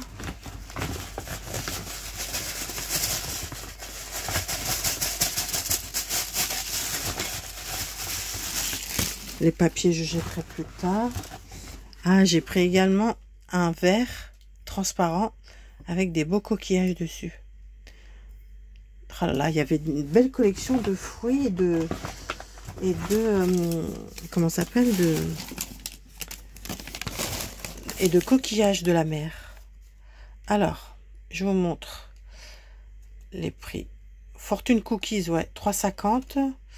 Les papiers, je jetterai plus tard. Ah, j'ai pris également un verre transparent avec des beaux coquillages dessus. Oh là là, il y avait une belle collection de fruits et de comment ça s'appelle, de coquillages de la mer. Alors, je vous montre les prix. Fortune Cookies, ouais, 3,50.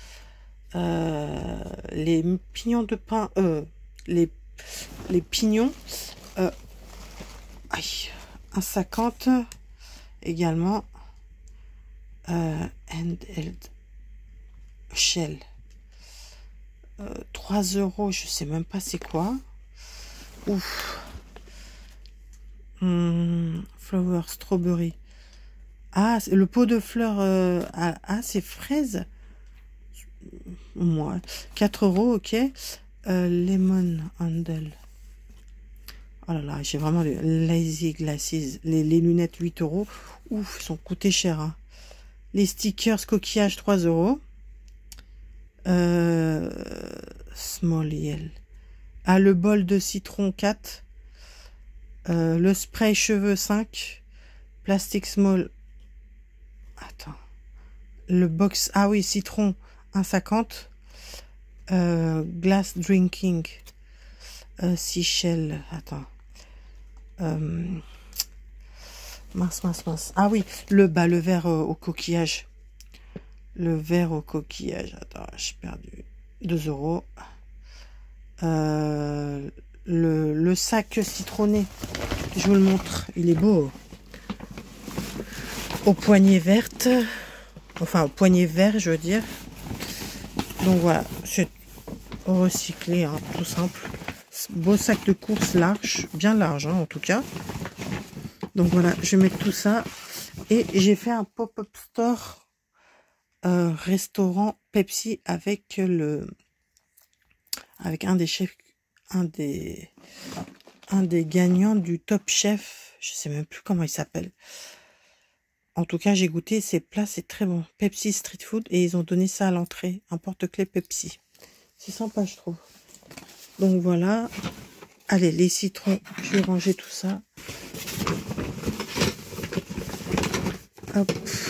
Les pignons de pain, les pignons, aïe, 1,50 également. Handheld Shell, 3 €, je sais même pas c'est quoi. Ouf. Flower Strawberry. Ah, le pot de fleurs, ah c'est fraise. Moi, 4 €, ok. Lemon Handle. Oh là là, j'ai vraiment des Lazy Glasses. Les lunettes, 8 €. Ouf, ils sont coûtés cher. Hein. Les stickers coquillages, 3 €. Small Yell. Ah, le bol de citron, 4. Le spray cheveux, 5. Plastic Small. Attends. Le box. Ah oui, citron, 1,50. Glass Drinking. Seashell. Attends. Mince. Ah oui, le verre au coquillage. Le verre au coquillage. Attends, j'ai perdu. 2 €. Le sac citronné. Je vous le montre. Il est beau. Aux poignées vertes. Enfin, aux poignées verts, je veux dire. Donc voilà, c'est recyclé, hein, tout simple. Beau sac de course large, bien large, hein, en tout cas. Donc voilà, je vais mettre tout ça. Et j'ai fait un pop-up store restaurant Pepsi avec un des chefs, un des gagnants du Top Chef. Je sais même plus comment il s'appelle. En tout cas, j'ai goûté ces plats, c'est très bon. Pepsi Street Food, et ils ont donné ça à l'entrée, un porte-clés Pepsi. C'est sympa, je trouve. Donc voilà. Allez, les citrons, je vais ranger tout ça. Hop.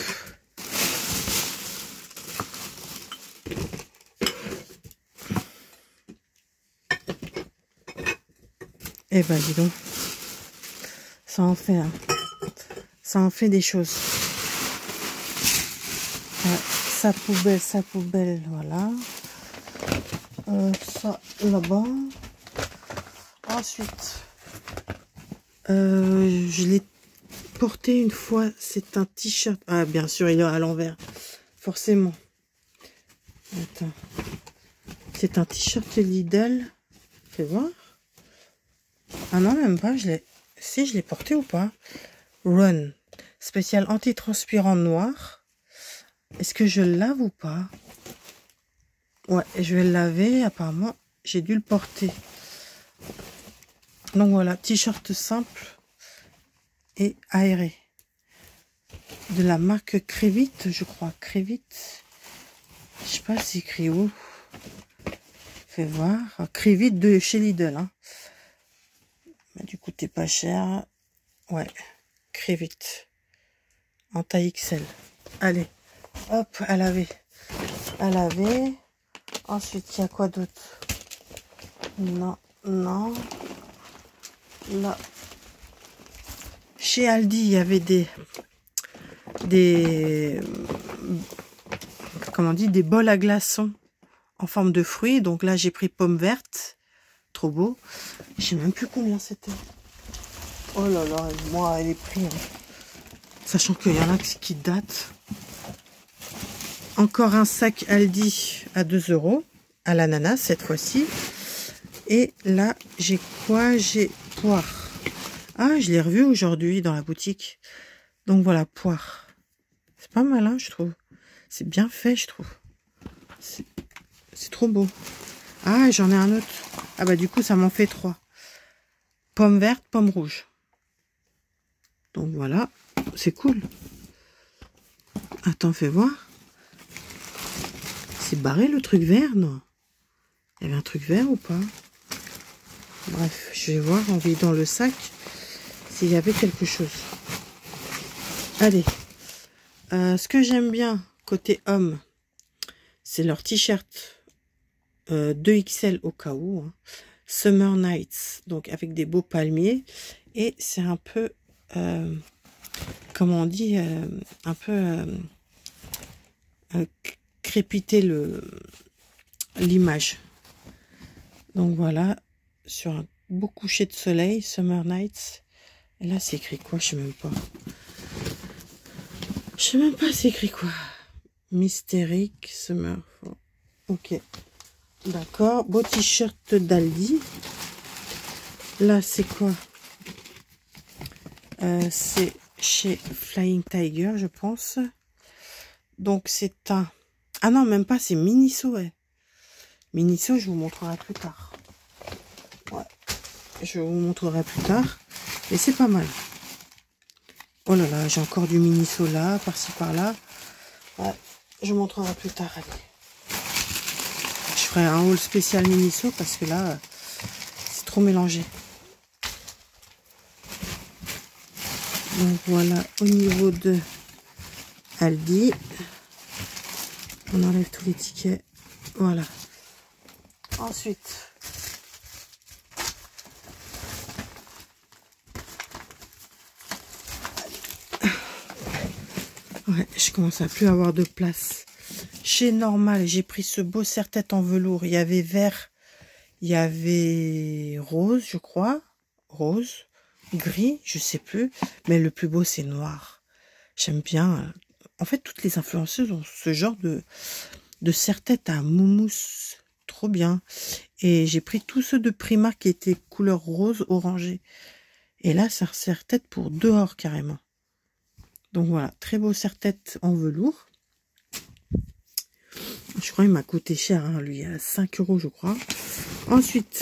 Eh ben, dis donc. Ça en fait, hein. Ça en fait des choses. Sa poubelle, voilà. Ça, là-bas. Ensuite, je l'ai porté une fois. C'est un t-shirt. Ah, bien sûr, il est à l'envers. Forcément. Attends. C'est un t-shirt Lidl. Fais voir. Ah non, même pas. Si, je l'ai porté ou pas. Run. Spécial anti-transpirant noir. Est-ce que je le lave ou pas? Ouais, je vais le laver. Apparemment, j'ai dû le porter. Donc voilà, t-shirt simple et aéré. De la marque Crevit, je crois. Crevit. Je sais pas, c'est écrit où. Fais voir. Crivite de chez Lidl. Hein. Mais du coup, t'es pas cher. Ouais. Crivite. En taille XL. Allez. Hop, à laver. À laver. Ensuite, il y a quoi d'autre? Non, non. Là. Chez Aldi, il y avait comment on dit, des bols à glaçons en forme de fruits. Donc là, j'ai pris pomme verte. Trop beau. Je sais même plus combien c'était. Oh là là, moi, elle est pris. Hein. Sachant qu'il y en a qui datent. Encore un sac Aldi à 2 € à l'ananas cette fois-ci. Et là, j'ai quoi? J'ai poire. Ah, je l'ai revu aujourd'hui dans la boutique. Donc voilà, poire. C'est pas mal, hein, je trouve. C'est bien fait, je trouve. C'est trop beau. Ah, j'en ai un autre. Ah bah du coup, ça m'en fait 3. Pomme verte, pomme rouge. Donc voilà, c'est cool. Attends, fais voir. C'est barré le truc vert, non? Il y avait un truc vert ou pas? Bref, je vais voir en vidant le sac s'il y avait quelque chose. Allez. Ce que j'aime bien côté homme, c'est leur t-shirt 2XL au cas où. Hein. Summer Nights, donc avec des beaux palmiers. Et c'est un peu, comment on dit, un peu crépiter l'image. Donc voilà, sur un beau coucher de soleil, Summer Nights. Et là, c'est écrit quoi? Je sais même pas. Je sais même pas c'est écrit quoi. Mystérique Summer. Ok. D'accord. Beau t-shirt d'Aldi. Là, c'est quoi? C'est chez Flying Tiger, je pense. Donc, c'est un... Ah non, même pas, c'est Miniso, ouais. Miniso, je vous montrerai plus tard. Ouais. Je vous montrerai plus tard. Et c'est pas mal. Oh là là, j'ai encore du Miniso là, par-ci, par-là. Ouais, je vous montrerai plus tard. Allez. Je ferai un haul spécial Miniso parce que là, c'est trop mélangé. Donc voilà, au niveau de Aldi, on enlève tous les tickets. Voilà. Ensuite, ouais, je commence à plus avoir de place. Chez Normal, j'ai pris ce beau serre-tête en velours. Il y avait vert, il y avait rose, je crois. Rose, gris, je sais plus. Mais le plus beau, c'est noir. J'aime bien. En fait, toutes les influenceuses ont ce genre de serre-tête à moumousse. Trop bien. Et j'ai pris tous ceux de Primark qui étaient couleur rose orangé. Et là, c'est un serre-tête pour dehors carrément. Donc voilà, très beau serre-tête en velours. Je crois qu'il m'a coûté cher, hein, lui, à 5 € je crois. Ensuite,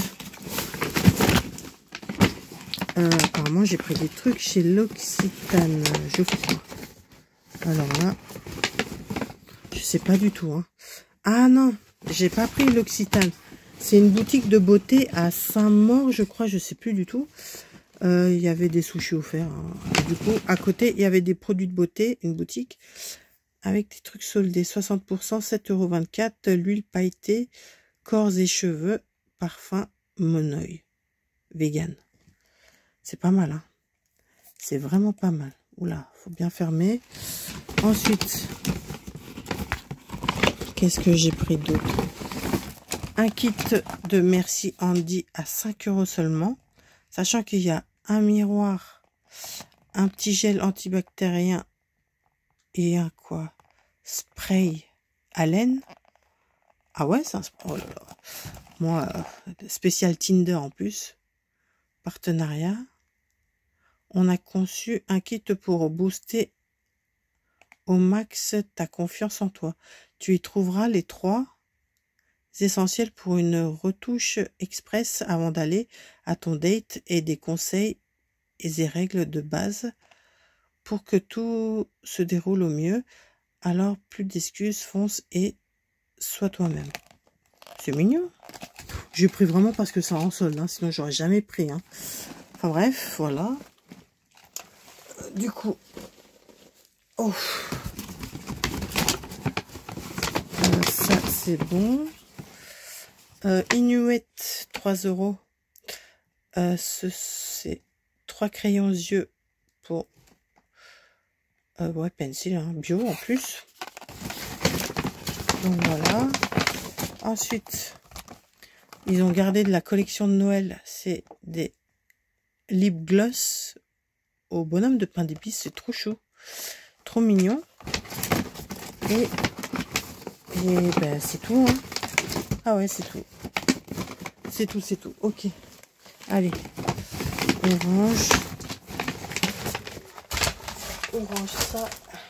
apparemment j'ai pris des trucs chez l'Occitane. Je crois. Alors là, je sais pas du tout. Hein. Ah non, j'ai pas pris l'Occitane. C'est une boutique de beauté à Saint-Maur, je crois, je sais plus du tout. Il y avait des sushis offerts. Hein. Du coup, à côté, il y avait des produits de beauté, une boutique, avec des trucs soldés. 60%, 7,24 €. L'huile pailletée, corps et cheveux, parfum Monoï. Vegan. C'est pas mal, hein. C'est vraiment pas mal. Oula, faut bien fermer. Ensuite, qu'est-ce que j'ai pris d'autre? Un kit de Merci Handy à 5 € seulement. Sachant qu'il y a un miroir, un petit gel antibactérien et un quoi? Spray à laine. Ah ouais, c'est un spray. Oh là là. Moi, spécial Tinder en plus. Partenariat. On a conçu un kit pour booster au max ta confiance en toi. Tu y trouveras les 3 essentiels pour une retouche express avant d'aller à ton date et des conseils et des règles de base pour que tout se déroule au mieux. Alors, plus d'excuses, fonce et sois toi-même. C'est mignon. J'ai pris vraiment parce que ça en solde, hein, sinon j'aurais jamais pris. Hein. Enfin bref, voilà. Du coup, oh, ça c'est bon. Inuit, 3 €. C'est 3 crayons yeux pour ouais, pencil, hein, bio en plus. Donc voilà. Ensuite, ils ont gardé de la collection de Noël. C'est des lip gloss au bonhomme de pain d'épices. C'est trop chou. Trop mignon. Et ben, c'est tout. Hein. Ah ouais, c'est tout. C'est tout, c'est tout. Ok. Allez. Orange. Orange, ça.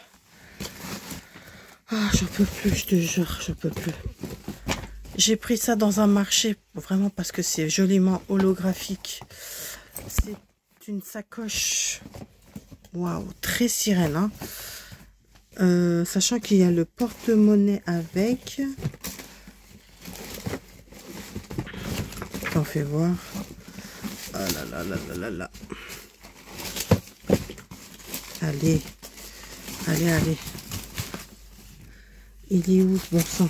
Ah, j'en peux plus, je te jure, j'en peux plus. J'ai pris ça dans un marché, vraiment parce que c'est joliment holographique. C'est une sacoche, waouh, très sirène. Hein. Sachant qu'il y a le porte-monnaie avec. T'en fais voir. Oh là là là là là là. Allez, allez, allez. Il est où, bon sang?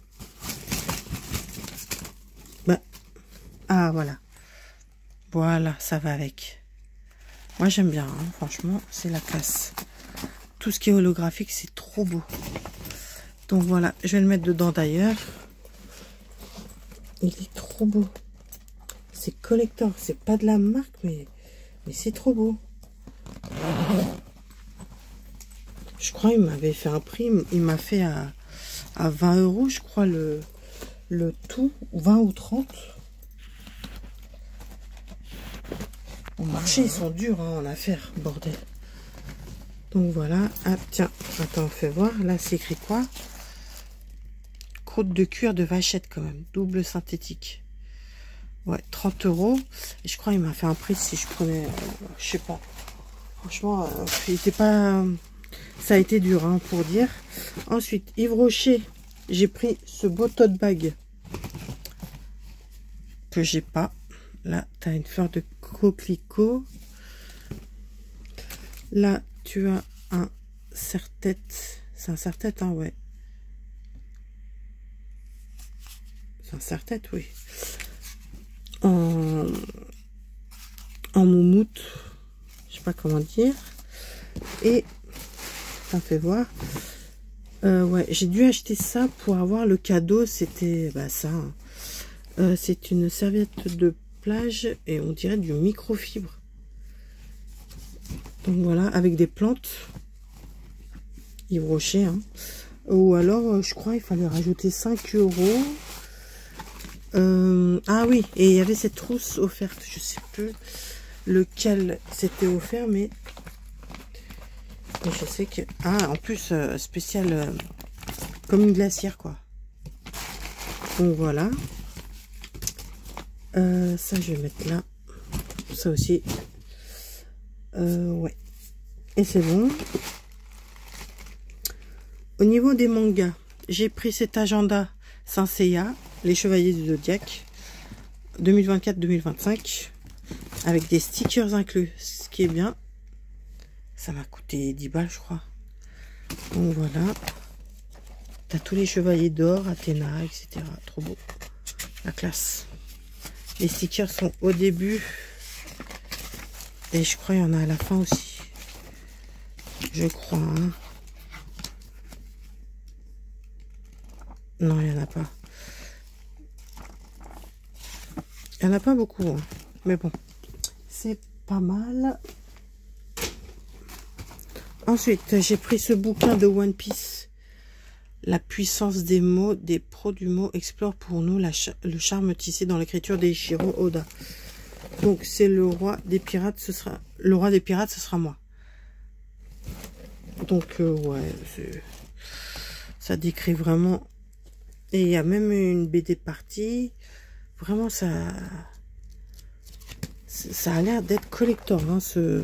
Bah, ah, voilà. Voilà, ça va avec. Moi, j'aime bien, hein, franchement, c'est la classe. Tout ce qui est holographique, c'est trop beau. Donc voilà, je vais le mettre dedans d'ailleurs. Il est trop beau. C'est collector, c'est pas de la marque, mais c'est trop beau. Je crois qu'il m'avait fait un prix, il m'a fait à 20 €, je crois, le tout, 20 ou 30. Au marché, ils sont durs hein, en affaires, bordel. Donc voilà, ah tiens, attends, fais voir, là c'est écrit quoi? Croûte de cuir de vachette quand même, double synthétique. Ouais, 30 €. Et je crois qu'il m'a fait un prix si je prenais, je sais pas. Franchement, il était pas... Ça a été dur hein, pour dire. Ensuite, Yves Rocher, j'ai pris ce beau tote bag que j'ai pas. Là, tu as une fleur de coquelicot. Là, tu as un serre-tête. C'est un serre-tête, hein, ouais. C'est un serre-tête, oui. En moumoute. Je sais pas comment dire. Et ça fait voir. Ouais, j'ai dû acheter ça pour avoir le cadeau. C'était bah, ça. Hein. C'est une serviette de plage et on dirait du microfibre. Donc voilà, avec des plantes. Yves Rocher. Hein. Ou alors, je crois, il fallait rajouter 5 €. Ah oui, et il y avait cette trousse offerte. Je sais plus lequel c'était offert, mais je sais que... Ah, en plus, spécial comme une glacière, quoi. Donc voilà. Ça, je vais mettre là. Ça aussi. Ouais. Et c'est bon. Au niveau des mangas, j'ai pris cet agenda Saint Seiya, les Chevaliers du Zodiaque, 2024-2025, avec des stickers inclus, ce qui est bien. Ça m'a coûté 10 balles, je crois. Donc voilà. T'as tous les Chevaliers d'Or, Athéna, etc. Trop beau. La classe. Les stickers sont au début. Et je crois qu'il y en a à la fin aussi. Je crois. Hein. Non, il n'y en a pas. Il n'y en a pas beaucoup. Hein. Mais bon. C'est pas mal. Ensuite, j'ai pris ce bouquin de One Piece. La puissance des mots, des pros du mot explore pour nous le charme tissé dans l'écriture d'Eiichiro Oda. Donc c'est le roi des pirates, ce sera moi. Donc ouais, ça décrit vraiment. Et il y a même une BD partie. Vraiment ça a l'air d'être collector hein, ce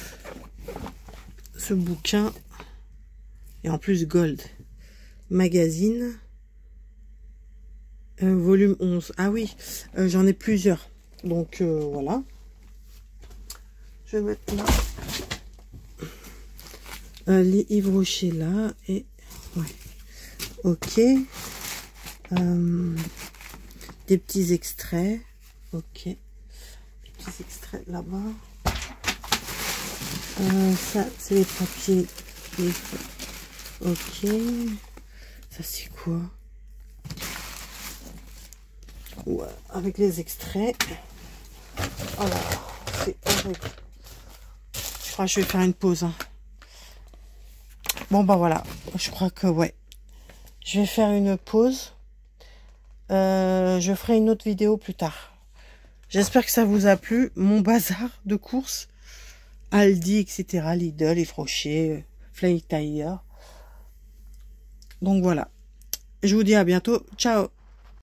bouquin. Et en plus gold. Magazine. volume 11. Ah oui, j'en ai plusieurs. Donc voilà. Je vais mettre là. Les Yves Rocher là. Et ouais. Ok. Des petits extraits. Ok. Des petits extraits là-bas. Ça, c'est les papiers. Ok. Ça, c'est quoi? Ouais, avec les extraits. Alors, c'est horrible. Je crois que je vais faire une pause. Hein. Bon, bah voilà. Je crois que, ouais. Je vais faire une pause. Je ferai une autre vidéo plus tard. J'espère que ça vous a plu. Mon bazar de courses. Aldi, etc. Lidl, Yves Rocher, Fly Tire. Donc voilà. Je vous dis à bientôt. Ciao.